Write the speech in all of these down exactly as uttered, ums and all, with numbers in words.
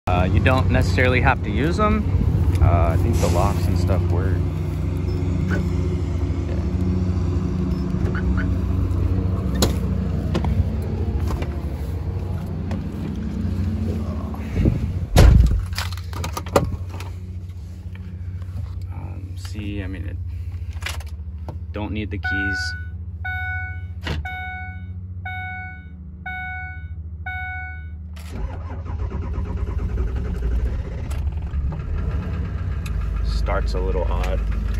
Uh, you don't necessarily have to use them. Uh, I think the locks and stuff work. Um, see, I mean, it don't need the keys. Starts a little odd.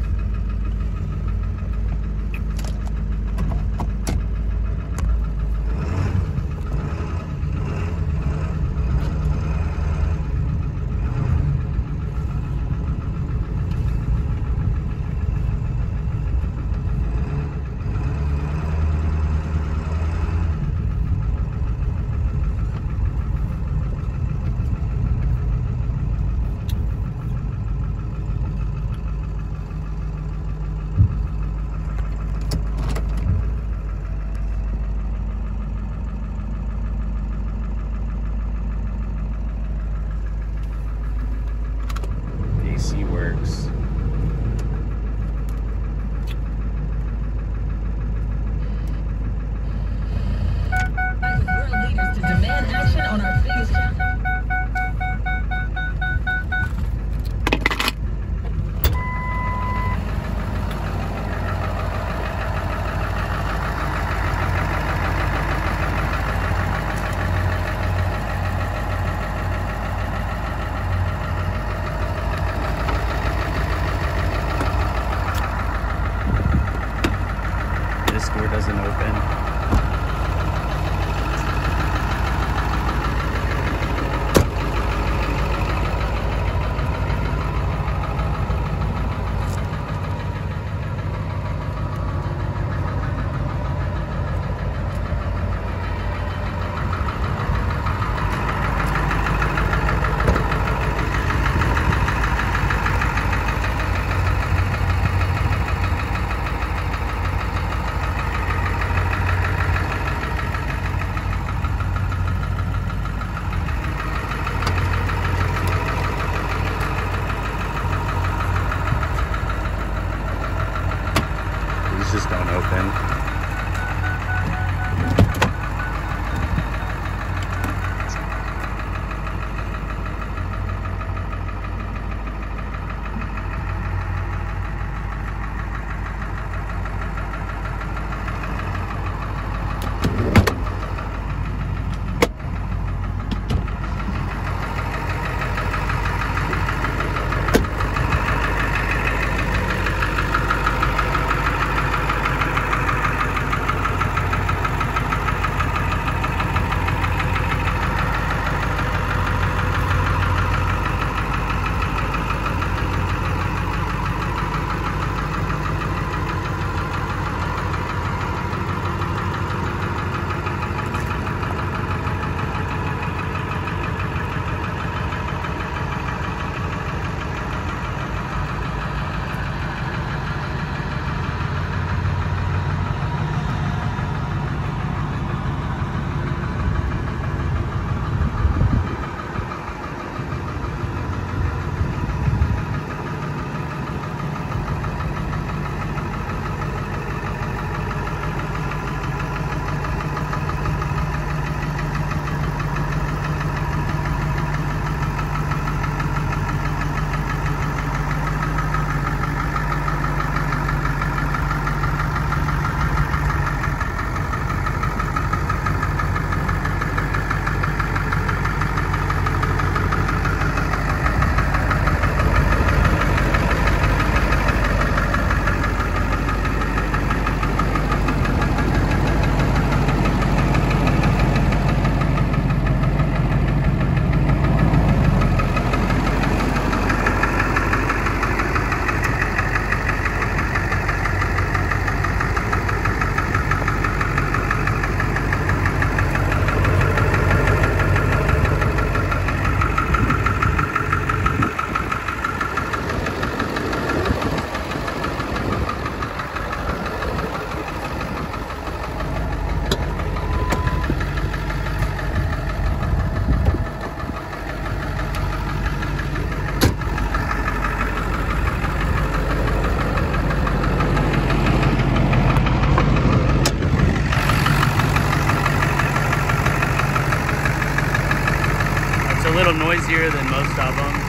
Works. World leaders to demand action on our biggest challenge. little noisier than most of them.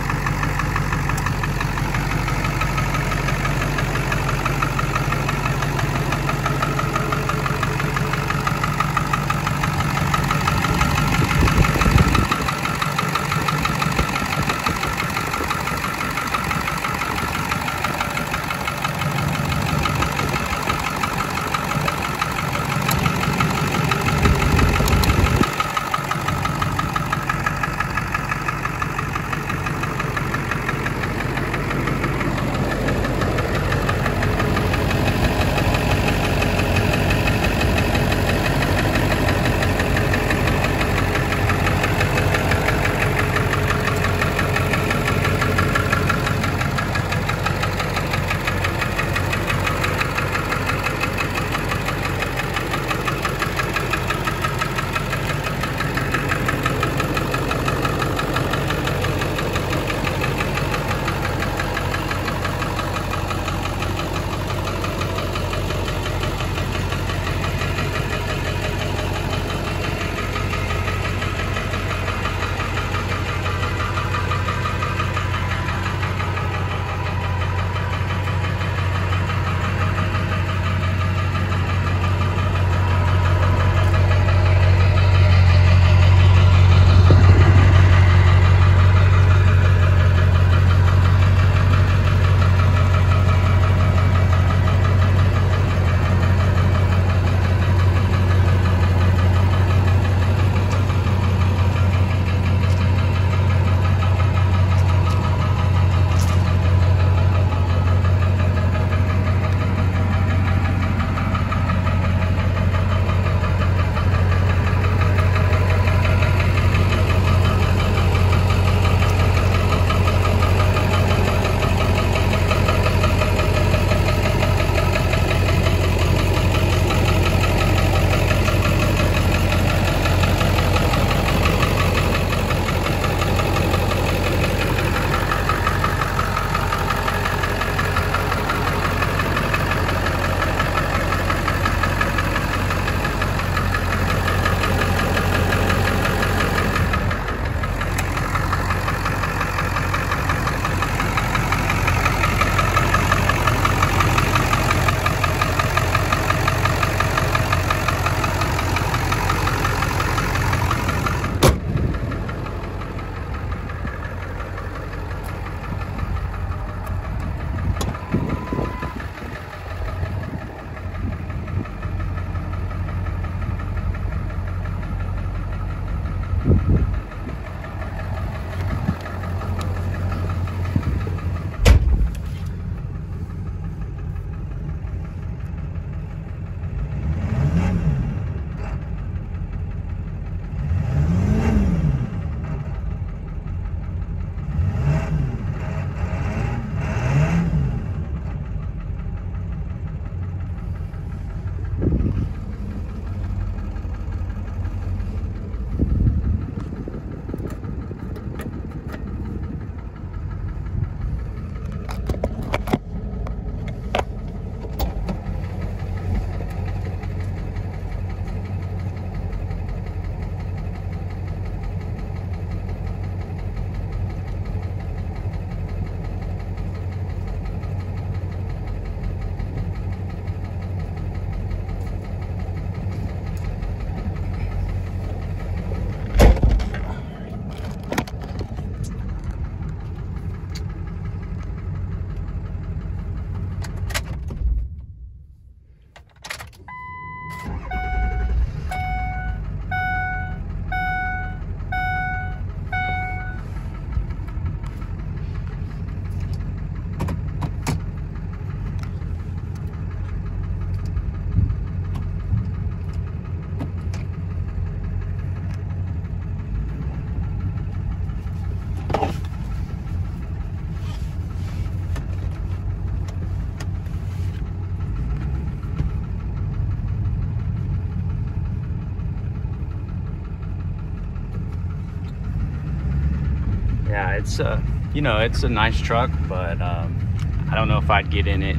yeah, it's a, you know, it's a nice truck, but um, I don't know if I'd get in it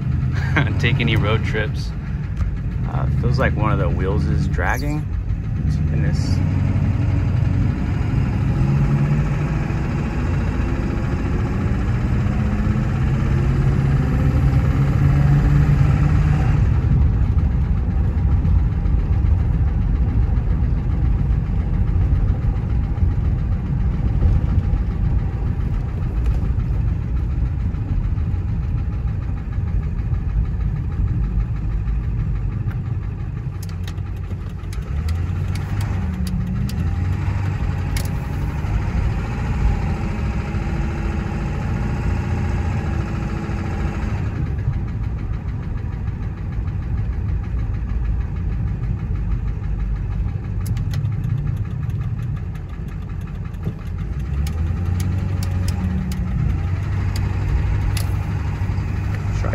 and take any road trips. Uh, feels like one of the wheels is dragging in this.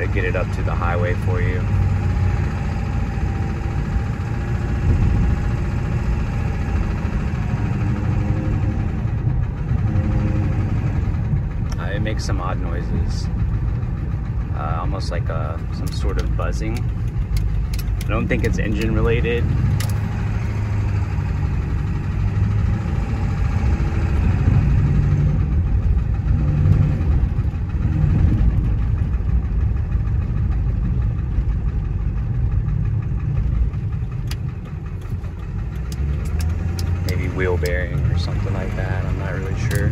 get it up to the highway for you. Uh, it makes some odd noises, uh, almost like a, some sort of buzzing. I don't think it's engine related. Wheel bearing or something like that. I'm not really sure.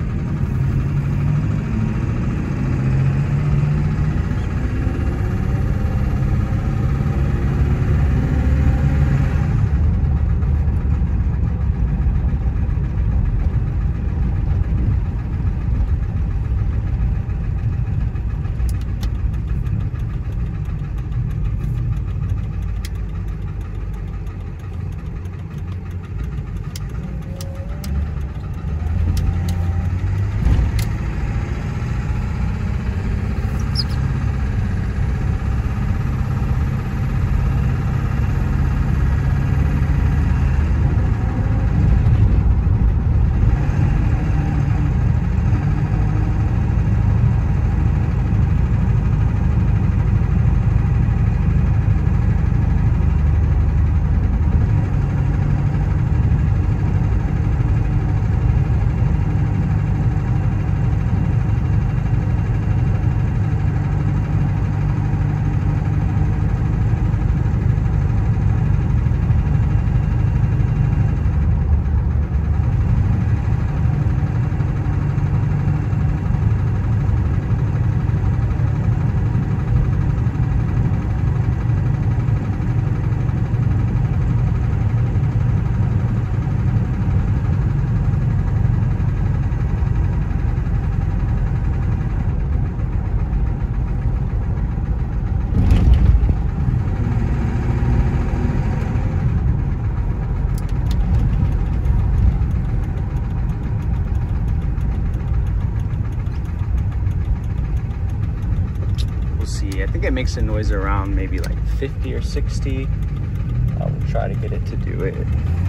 See, I think it makes a noise around maybe like fifty or sixty. Uh, we'll try to get it to do it.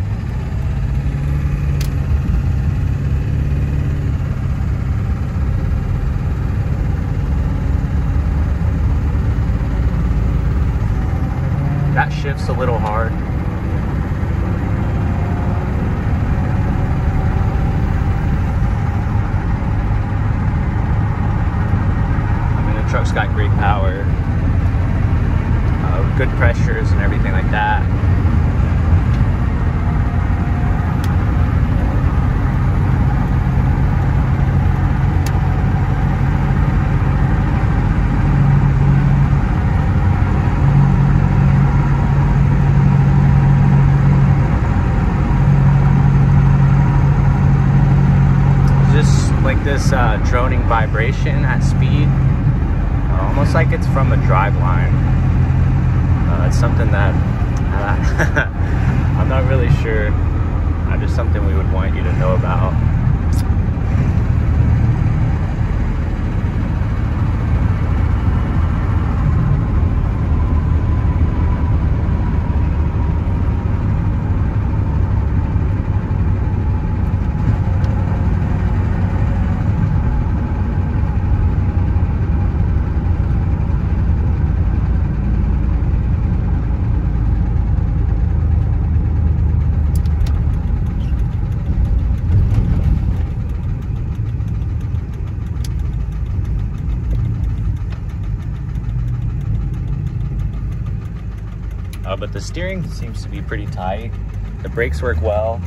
That shifts a little hard. Truck's got great power, uh, good pressures and everything like that. Just like this uh, droning vibration at speed. Almost like it's from a driveline. Uh, it's something that uh, I'm not really sure. Uh, just something we would want you to know about. Uh, but the steering seems to be pretty tight. The brakes work well.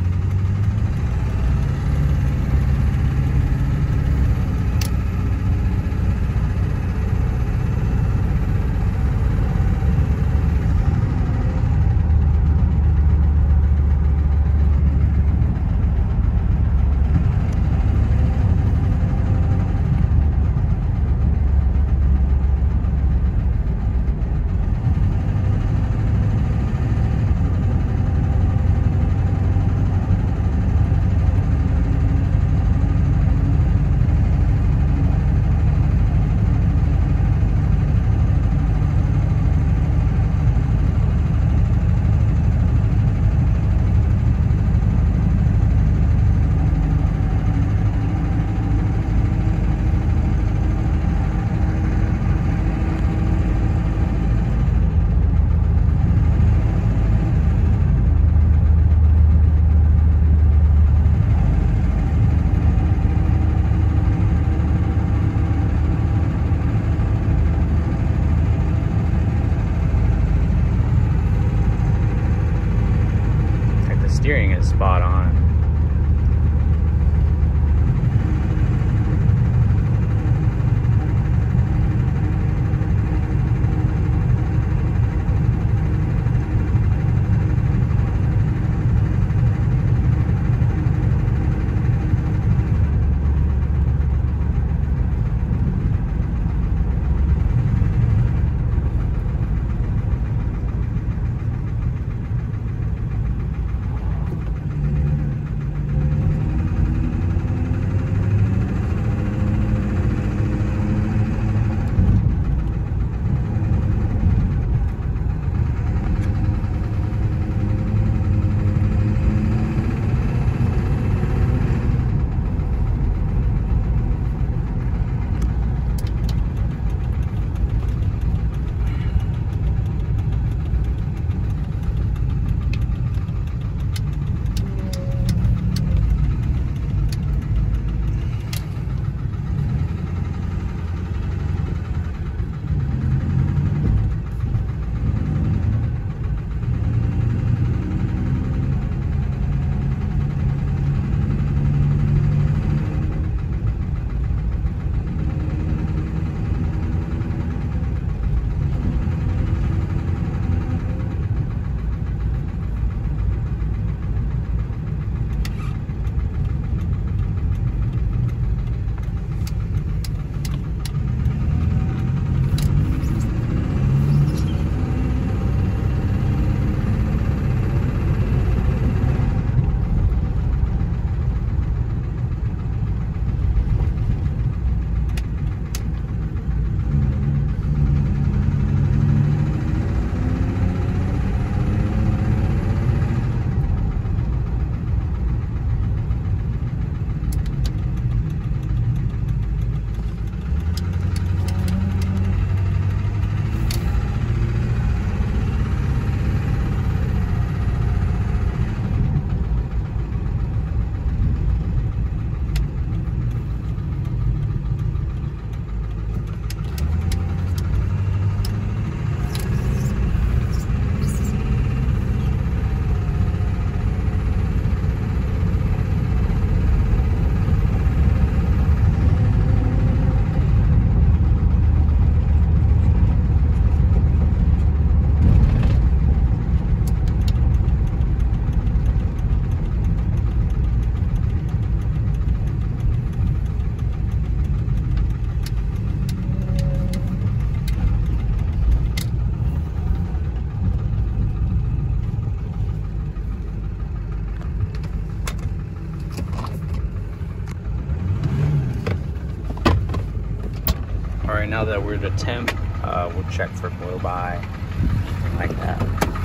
right, now that we're the temp, uh, we'll check for blow by, anything like that.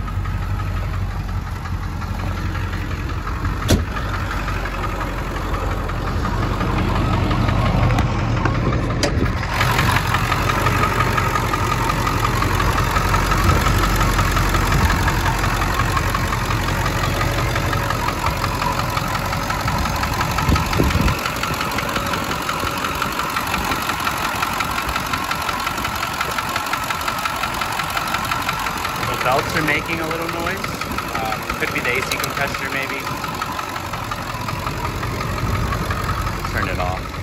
Belts are making a little noise. Uh, could be the A C compressor maybe. Turn it off.